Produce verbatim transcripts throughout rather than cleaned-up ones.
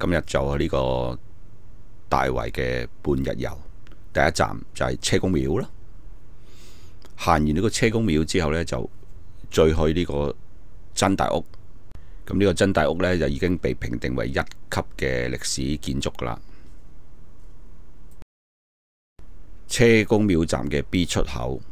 今日就呢個大圍嘅半日遊，第一站就係車公廟啦。行完呢個車公廟之後呢，就再去呢個真大屋。咁呢個真大屋呢，就已經被評定為一級嘅歷史建築噶啦。車公廟站嘅 B 出口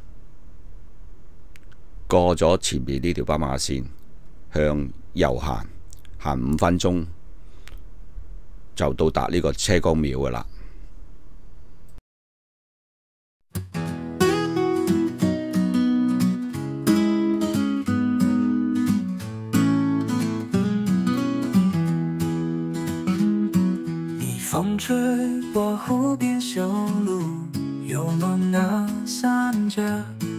過咗前面呢條斑馬線，向右行，行五分鐘就到達呢個車公廟噶啦。 风吹过湖边小路，游落那三角，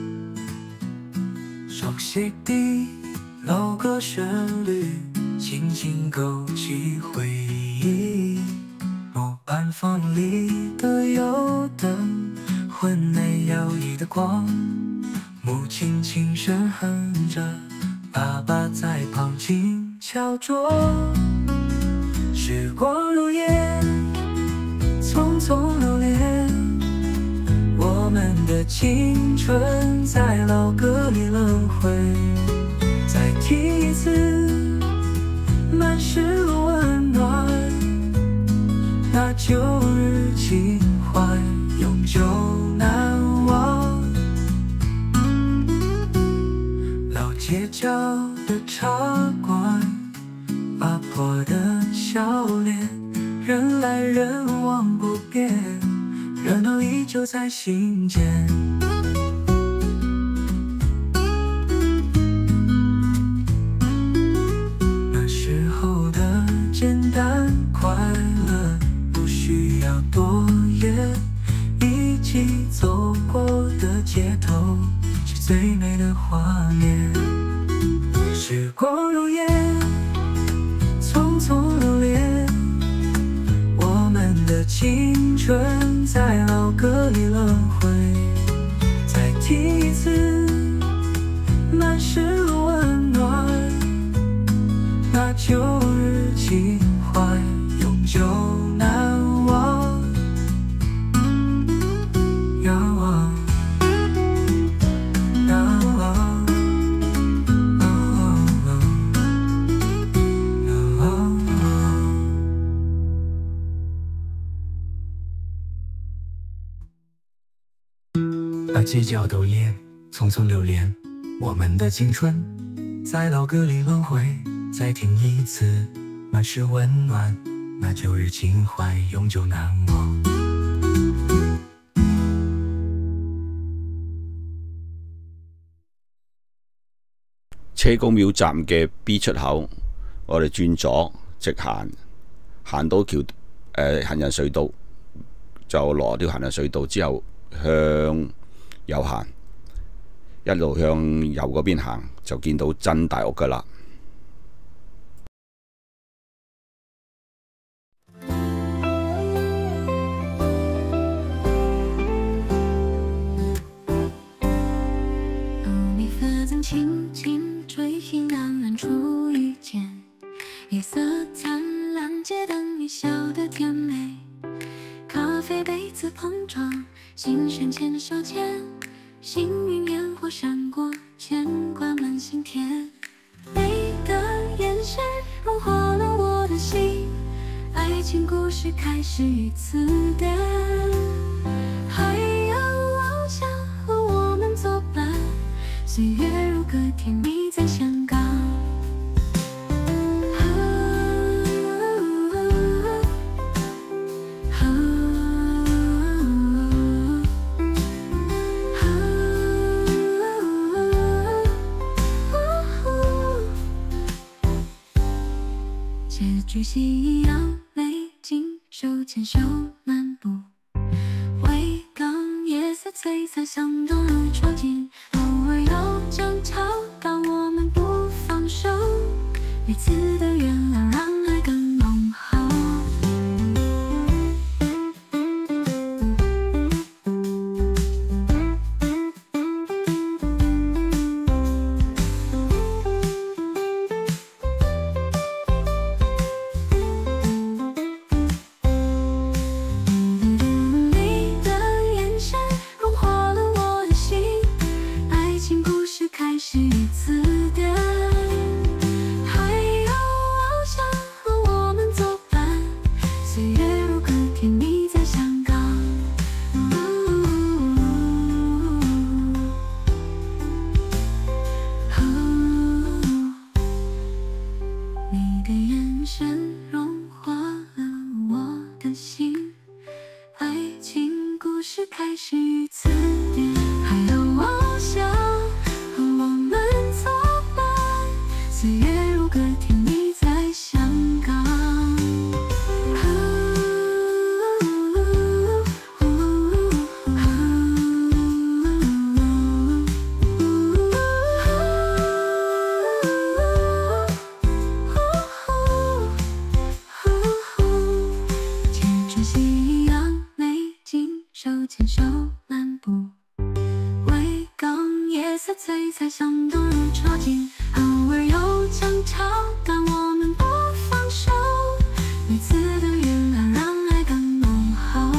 熟悉的老歌旋律，轻轻勾起回忆。末班房里的油灯，昏内摇曳的光，母亲轻声哼着，爸爸在旁轻敲桌。时光如烟，匆匆流连，我们的青春在老歌里轮回。再听一次，满是温暖，那旧日情怀永久难忘。老街角的茶馆，爸婆的笑脸，人来人往不变，热闹依旧在心间。那时候的简单快乐，不需要多言，一起走过的街头，是最美的画面。时光如烟，匆匆流连，我们的青春在老歌里轮回。再听一次，满是温暖，那旧日情怀永久难忘。遥望，遥望，那街角都烟，匆匆流连，我们的青春在老歌里轮回。再听一次，满是温暖，那旧日情怀永久难忘。 車公廟站嘅 B 出口，我哋轉左直行，行到橋誒、呃、行人隧道，就落條行人隧道之後向右行，一路向右嗰邊行，就見到真大屋噶啦。 轻轻吹醒淡蓝初遇见，夜色灿烂，街灯里笑得甜美，咖啡杯子碰撞，心弦牵着手牵，幸运烟火闪过，牵挂满心田。你的眼神融化了我的心，爱情故事开始于此点。海洋望向和我们作伴，岁月如歌甜蜜在香港。结局夕阳泪尽，手牵手漫步，维港夜色璀璨，像冬日戳进。偶尔有争吵，但我们不放手，彼此的原谅让爱更浓厚。 像动如插进，安慰又强调，但我们不放手。每次的原谅让爱更浓厚。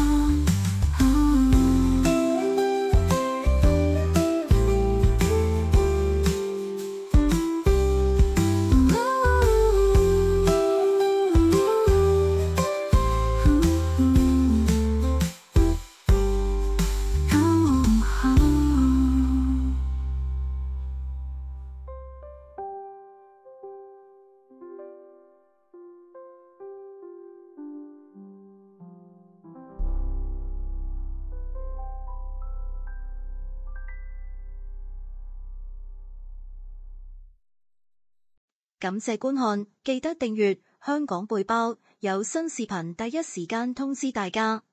感謝觀看，記得訂閱香港背包，有新視頻第一時間通知大家。